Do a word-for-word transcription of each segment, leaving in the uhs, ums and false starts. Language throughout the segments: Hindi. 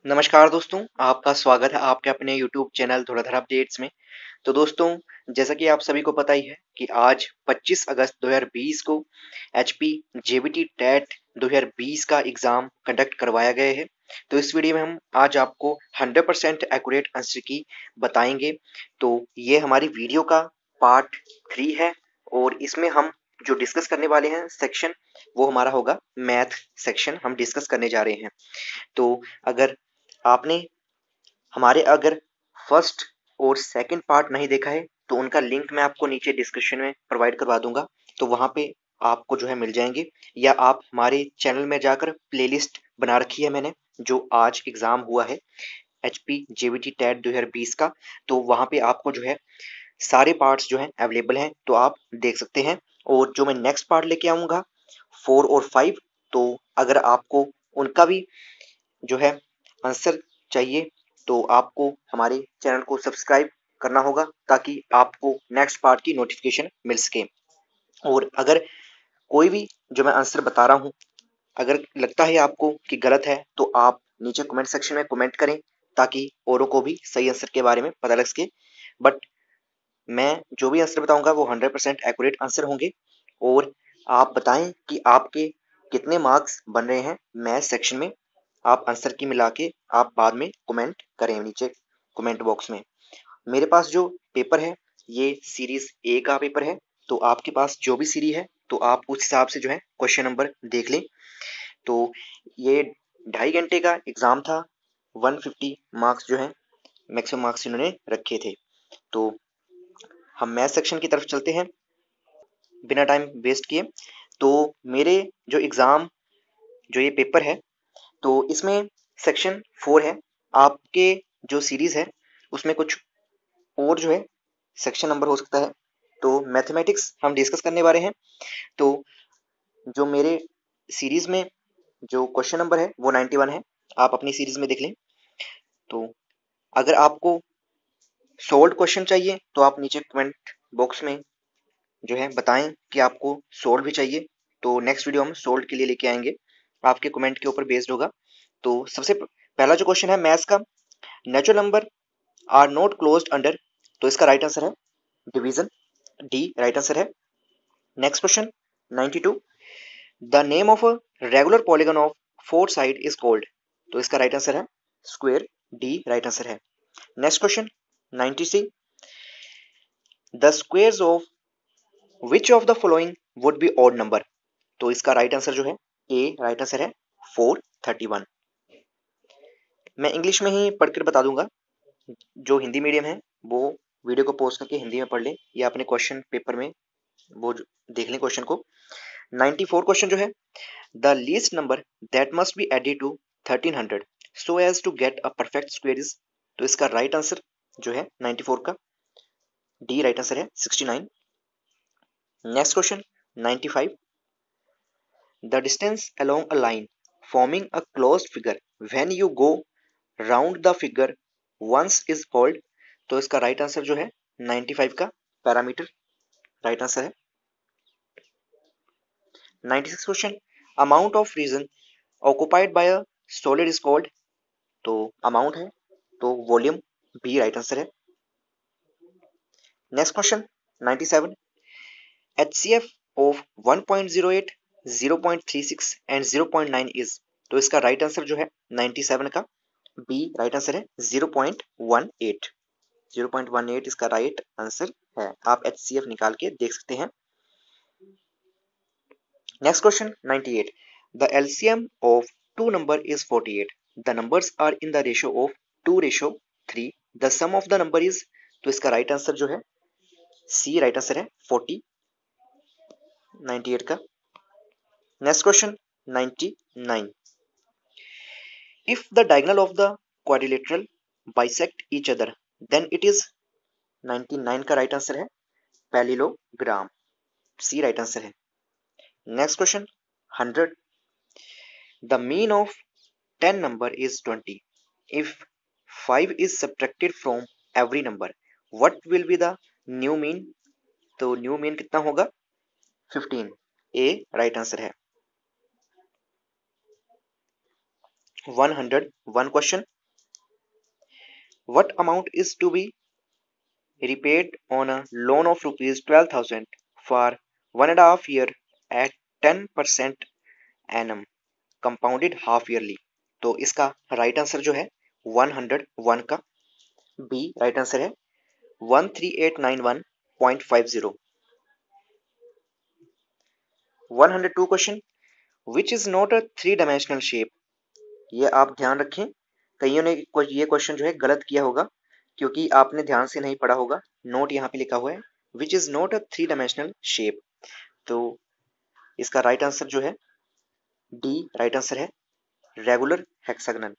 नमस्कार दोस्तों, आपका स्वागत है आपके अपने यूट्यूब चैनल धुरंधर अपडेट्स में। तो दोस्तों, जैसा कि आप सभी को पता ही है कि आज पच्चीस अगस्त दो हज़ार बीस को एचपी जेबीटी टेट दो हज़ार बीस का एग्जाम कंडक्ट करवाया गया है। तो इस वीडियो में हम आज आपको हंड्रेड परसेंट एक्यूरेट आंसर की बताएंगे। तो ये हमारी वीडियो का पार्ट थ्री है और इसमें हम जो डिस्कस करने वाले हैं सेक्शन, वो हमारा होगा मैथ सेक्शन। हम डिस्कस करने जा रहे हैं। तो अगर आपने हमारे अगर फर्स्ट और सेकंड पार्ट नहीं देखा है तो उनका लिंक मैं आपको नीचे डिस्क्रिप्शन में प्रोवाइड करवा दूंगा। तो वहां पे आपको जो है मिल जाएंगे, या आप हमारे चैनल में जाकर प्लेलिस्ट बना रखी है मैंने, जो आज एग्जाम हुआ है एचपी जेबीटी टेट दो हज़ार बीस का। तो वहां पे आपको जो है सारे पार्ट्स जो हैं अवेलेबल हैं, तो आप देख सकते हैं। और जो मैं नेक्स्ट पार्ट लेके आऊंगा फोर और फाइव, तो अगर आपको उनका भी जो है आंसर चाहिए तो आपको हमारे चैनल को सब्सक्राइब करना होगा, ताकि आपको नेक्स्ट पार्ट की नोटिफिकेशन मिल सके। और अगर कोई भी जो मैं आंसर बता रहा हूँ अगर लगता है आपको कि गलत है, तो आप नीचे कमेंट सेक्शन में कमेंट करें, ताकि औरों को भी सही आंसर के बारे में पता लग सके। बट मैं जो भी आंसर बताऊंगा वो हंड्रेड परसेंट एक्यूरेट आंसर होंगे। और आप बताएं कि आपके कितने मार्क्स बन रहे हैं मैथ सेक्शन में। आप आंसर की मिला के आप बाद में कमेंट करें नीचे कमेंट बॉक्स में। मेरे पास जो पेपर है ये सीरीज ए का पेपर है। तो आपके पास जो भी सीरीज है तो आप उस हिसाब से जो है क्वेश्चन नंबर देख लें। तो ये ढाई घंटे का एग्जाम था। वन फिफ्टी मार्क्स जो है मैक्सिमम मार्क्स इन्होंने रखे थे। तो हम मैथ सेक्शन की तरफ चलते हैं बिना टाइम वेस्ट किए। तो मेरे जो एग्जाम जो ये पेपर है, तो इसमें सेक्शन फोर है। आपके जो सीरीज है उसमें कुछ और जो है सेक्शन नंबर हो सकता है। तो मैथमेटिक्स हम डिस्कस करने वाले हैं। तो जो मेरे सीरीज में जो क्वेश्चन नंबर है वो नाइन्टी वन है। आप अपनी सीरीज में देख लें। तो अगर आपको सोल्ड क्वेश्चन चाहिए तो आप नीचे कमेंट बॉक्स में जो है बताएं कि आपको सोल्ड भी चाहिए। तो नेक्स्ट वीडियो हम सोल्ड के लिए लेके आएंगे, आपके कमेंट के ऊपर बेस्ड होगा। तो सबसे पहला जो क्वेश्चन है मैथ्स का, natural number are not closed under. तो इसका राइट आंसर है डिवीजन, डी राइट आंसर है। Next question ninety two, the name of a regular polygon of four side is called. तो इसका राइट आंसर है स्क्वायर, डी राइट आंसर है। Next question ninety three, the squares of which of the following would be odd number. तो इसका राइट आंसर जो है ए राइट आंसर है फोर थर्टी वन। मैं इंग्लिश में ही पढ़कर बता दूंगा। जो हिंदी मीडियम है वो वीडियो को पॉज करके हिंदी में पढ़ ले, या अपने क्वेश्चन पेपर में वो देख लें क्वेश्चन को। नाइन्टी फोर क्वेश्चन जो है, the least number that must be added to thirteen hundred so as to get a perfect square is. तो इसका राइट आंसर जो है नाइन्टी फोर का डी राइट आंसर है sixty nine. Next question ninety five, the distance along a line forming a closed figure when you go round the figure once is called. तो इसका राइट आंसर जो है नाइन्टी फाइव का पैरामीटर राइट आंसर है। Ninety six question, amount of region occupied by a solid is called. तो अमाउंट है तो वॉल्यूम, बी राइट आंसर है। Next question ninety seven, HCF of one point zero eight, zero point three six and zero point nine is. तो इसका राइट आंसर जो है नाइन्टी सेवन का बी राइट आंसर है zero point one eight. Zero point one eight इसका राइट आंसर है। आप एचसीएफ निकाल के देख सकते हैं। Next question ninety eight, the LCM of two number is forty eight, the numbers are in the ratio of two ratio three, the sum of the number is. तो इसका राइट आंसर जो है सी राइट आंसर है फोर्टी, नाइन्टी एट का। Next question ninety nine, if the diagonal of the quadrilateral bisect each other then it is. Ninety nine का राइट आंसर है पैरेललोग्राम, सी राइट आंसर है। Next question hundred, the mean of ten number is twenty, if five is subtracted from every number what will be the new mean। तो न्यू मीन कितना होगा फिफ्टीन, ए राइट आंसर है। one hundred one question. What amount is to be repaid on a loan of rupees twelve thousand for one and a half year at ten percent annum compounded half yearly? तो इसका राइट आंसर जो है one hundred one का बी राइट आंसर है one three eight nine one point five zero. one hundred two question. Which is not a three dimensional shape. ये आप ध्यान रखें, कईयों ने ये क्वेश्चन जो है गलत किया होगा क्योंकि आपने ध्यान से नहीं पढ़ा होगा. नोट यहाँ पे लिखा हुआ है which is not a three dimensional shape. तो इसका राइट आंसर जो है डी राइट आंसर है regular hexagonal.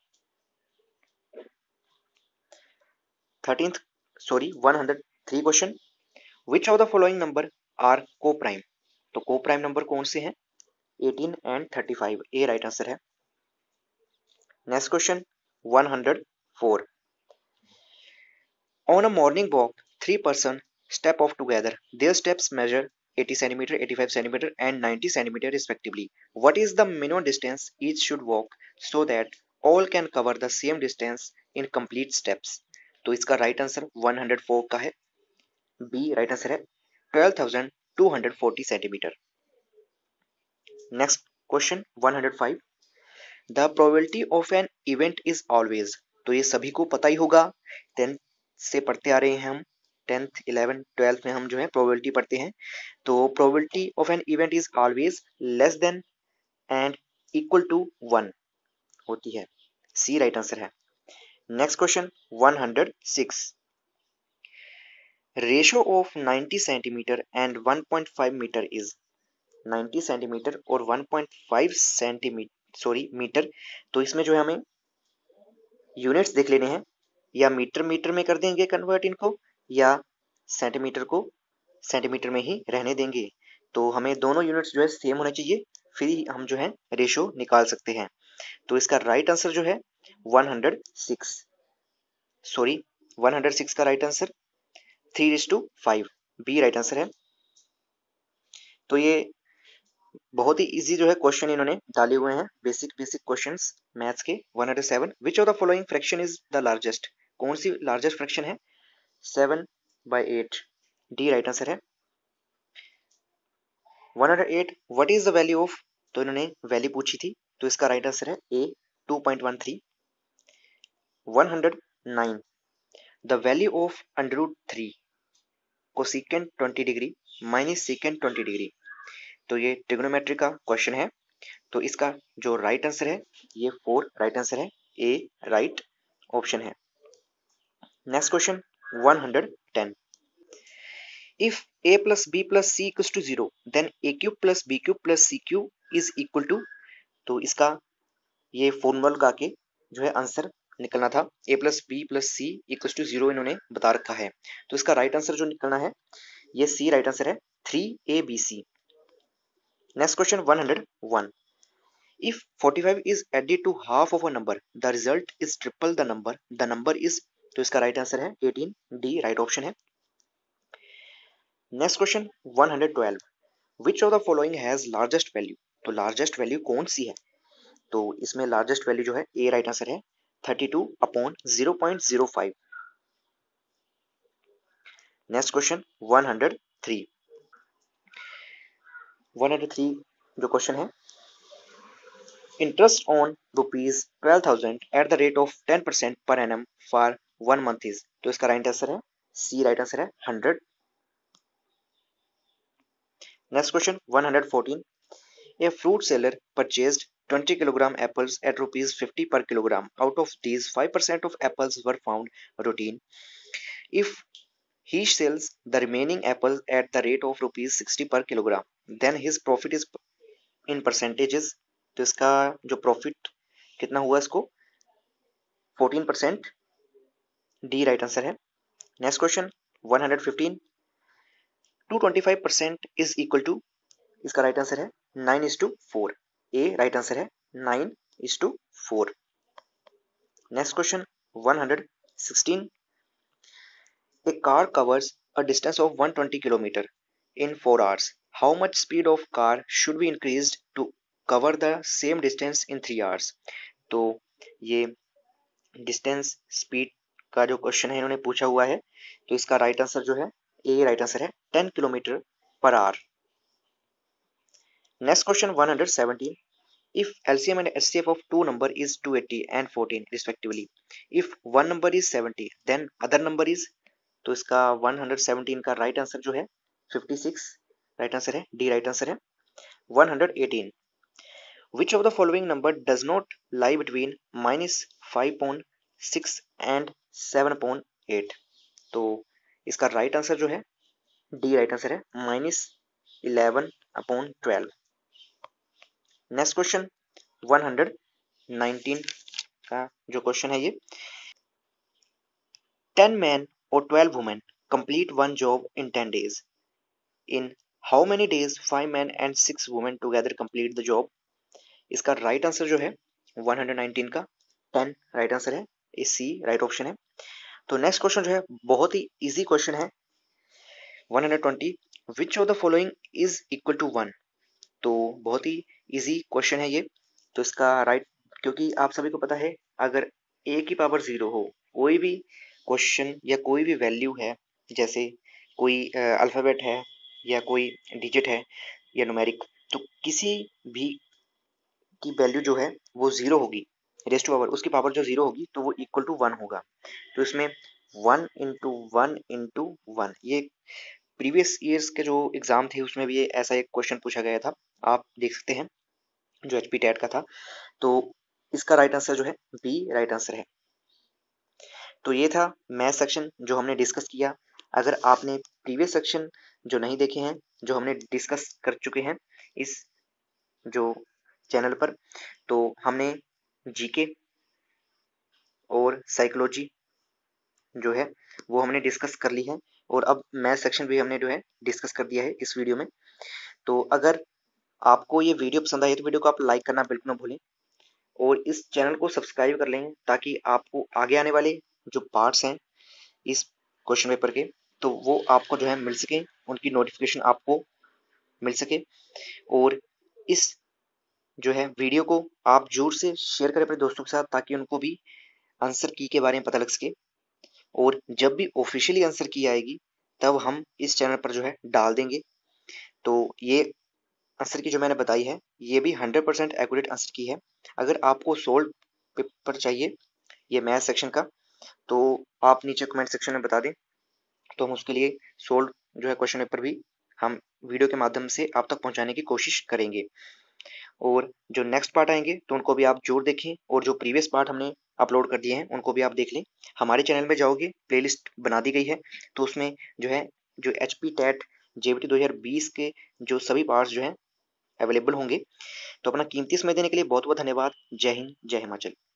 Thirteenth sorry one hundred three question. Which of the following number are co prime. तो को प्राइम नंबर कौन से हैं? eighteen and thirty-five. A right answer है. Next question one hundred four. On a morning walk, three person step off together. Their steps measure eighty centimeter, eighty-five centimeter, and ninety centimeter respectively. What is the minimum distance each should walk so that all can cover the same distance in complete steps? तो इसका right answer one hundred four का है. बी राइट आंसर है twelve thousand two hundred forty centimetre. Next question one hundred five. The probability of an event is always. तो ये सभी को पता ही होगा, टेंथ से पढ़ते आ रहे हैं हम. टेंथ इलेवन ट्वेल्थ में हम जो है प्रोबेबिलिटी पढ़ते हैं. तो probability of an event is always less than and equal to one होती है. सी राइट आंसर है. Next question one hundred six. Ratio of ninety centimetre and one point five metre is. ninety centimetre और one point five centimetre sorry metre. तो इसमें जो है हमें यूनिट्स देख लेने हैं, या मीटर मीटर में कर देंगे कन्वर्ट इनको, या सेंटीमीटर को सेंटीमीटर में ही रहने देंगे. तो हमें दोनों यूनिट्स जो है सेम होने चाहिए, फिर ही हम जो है रेशो निकाल सकते हैं. तो इसका राइट आंसर जो है one hundred six sorry one hundred six का right answer three is to five. B right answer है. तो ये बहुत ही इजी जो है क्वेश्चन इन्होंने डाले हुए हैं, बेसिक बेसिक क्वेश्चंस मैथ्स के. one hundred seven. Which of the following fraction is the largest. कौन सी लार्जेस्ट फ्रैक्शन है? seven by eight. D right answer है. one hundred eight. What is the value of. तो इन्होंने वैल्यू पूछी थी, तो इसका राइट आंसर है A two point one three. one hundred nine. The value of under root three cosecant twenty degree minus secant twenty degree. तो ये ट्रिग्नोमेट्री का क्वेश्चन है. तो इसका जो राइट आंसर है ये फोर राइट आंसर है. ए राइट ऑप्शन है. Next question one hundred ten. If a plus b plus c equals to zero, then a cube plus b cube plus c cube is equal to. तो इसका ये फॉर्मूला लगा के जो है आंसर निकलना था. a plus b plus c equals to zero इन्होंने बता रखा है. तो इसका राइट आंसर जो निकलना है ये सी राइट आंसर है three a b c. Next question one hundred one. If forty-five is added to half of a number, the result is triple the number. The number is. तो इसका राइट आंसर है eighteen. डी राइट ऑप्शन है. Next question one hundred twelve. Which of the following has largest value. तो लार्जेस्ट वैल्यू कौन सी है? तो इसमें लार्जेस्ट वैल्यू जो है ए राइट आंसर है thirty-two upon zero point zero five. Next question one hundred three. one hundred three जो क्वेश्चन है, interest on rupees twelve thousand at the rate of ten percent per annum for one month is. तो इसका राइट आंसर है सी राइट आंसर है hundred. Next question one hundred fourteen. A fruit seller purchased twenty kilogram apples at rupees fifty per kilogram. Out of these five percent of apples were found routine. If he sells the remaining apples at the rate of rupees sixty per kilogram, then his profit is in percentages. तो इसका जो प्रॉफिट कितना हुआ इसको fourteen percent. D right answer है. Next question one hundred fifteen. two hundred twenty-five percent is equal to. इसका राइट आंसर है nine is to four. A right answer है nine is to four. Next question one hundred sixteen. A car covers a distance of one hundred twenty kilometers in four hours. How much speed of car should be increased to cover the same distance in three hours? तो ये डिस्टेंस स्पीड का जो क्वेश्चन है इन्होंने पूछा हुआ है, तो इसका राइट आंसर जो है ए राइट आंसर है ten kilometre per hour. Next question one hundred seventeen, if L C M and H C F of two number is two eighty and fourteen respectively, if one number is seventy then other number is, तो इसका वन हंड्रेड सेवेंटीन का राइट आंसर जो है फिफ्टी सिक्स राइट आंसर है, डी राइट आंसर है। One hundred eighteen, which of the following number does not lie between minus five point six and seven point eight, तो इसका राइट आंसर जो है डी राइट आंसर है minus eleven upon twelve. Next question one hundred nineteen का जो क्वेश्चन है ये, टेन मैन और twelve women complete one job in ten days, in how many days five man and six women together complete the job, इसका राइट आंसर जो है वन हंड्रेड नाइनटीन का टेन राइट आंसर है, ए सी राइट ऑप्शन है। तो नेक्स्ट क्वेश्चन जो है बहुत ही इजी क्वेश्चन है, one hundred twenty, which of the following is equal to one, तो बहुत ही इजी क्वेश्चन है ये। तो इसका राइट, क्योंकि आप सभी को पता है अगर ए की पावर जीरो हो, कोई भी क्वेश्चन या कोई भी वैल्यू है, जैसे कोई अल्फाबेट है या कोई डिजिट है या न्यूमेरिक, तो किसी भी की वैल्यू जो है वो जीरो होगी, रेस्ट टू पावर उसकी पावर जो जीरो होगी तो वो इक्वल टू वन होगा। तो इसमें one into one into one, ये प्रीवियस ईयर्स के जो एग्जाम थे उसमें भी ये ऐसा एक क्वेश्चन पूछा गया था, आप देख सकते हैं जो एचपी टेट का था। तो इसका राइट आंसर जो है बी राइट आंसर है। तो ये था मैथ सेक्शन जो हमने डिस्कस किया। अगर आपने प्रीवियस सेक्शन जो नहीं देखे हैं, जो हमने डिस्कस कर चुके हैं इस जो चैनल पर, तो हमने जीके और साइकोलॉजी जो है वो हमने डिस्कस कर ली है, और अब मैथ सेक्शन भी हमने जो है डिस्कस कर दिया है इस वीडियो में। तो अगर आपको ये वीडियो पसंद आई तो वीडियो को आप लाइक करना बिल्कुल ना भूलें, और इस चैनल को सब्सक्राइब कर लें ताकि आपको आगे आने वाले जो पार्ट्स हैं इस क्वेश्चन पेपर के, तो वो आपको जो है मिल सके, उनकी नोटिफिकेशन आपको मिल सके। और इस जो है वीडियो को आप जोर से शेयर करें अपने दोस्तों के साथ ताकि उनको भी आंसर की के बारे में पता लग सके, और जब भी ऑफिशियली आंसर की आएगी तब हम इस चैनल पर जो है डाल देंगे। तो ये आंसर की जो मैंने बताई है ये भी हंड्रेड परसेंट एक्यूरेट आंसर की है। अगर आपको सोल्व पेपर चाहिए ये मैथ सेक्शन का, तो आप नीचे कमेंट सेक्शन में बता दें, तो हम उसके लिए सोल्व जो है क्वेश्चन पेपर भी हम वीडियो के माध्यम से आप तक पहुंचाने की कोशिश करेंगे। और जो नेक्स्ट पार्ट आएंगे तो उनको भी आप जरूर देखें, और जो प्रीवियस पार्ट हमने अपलोड कर दिए हैं उनको भी आप देख लें। हमारे चैनल में जाओगे प्लेलिस्ट बना दी गई है, तो उसमें जो है जो एच पी टेट जेबीटी दो हज़ार बीस के जो सभी पार्ट्स जो हैं अवेलेबल होंगे। तो अपना कीमती समय देने के लिए बहुत बहुत धन्यवाद। जय हिंद, जय हिमाचल।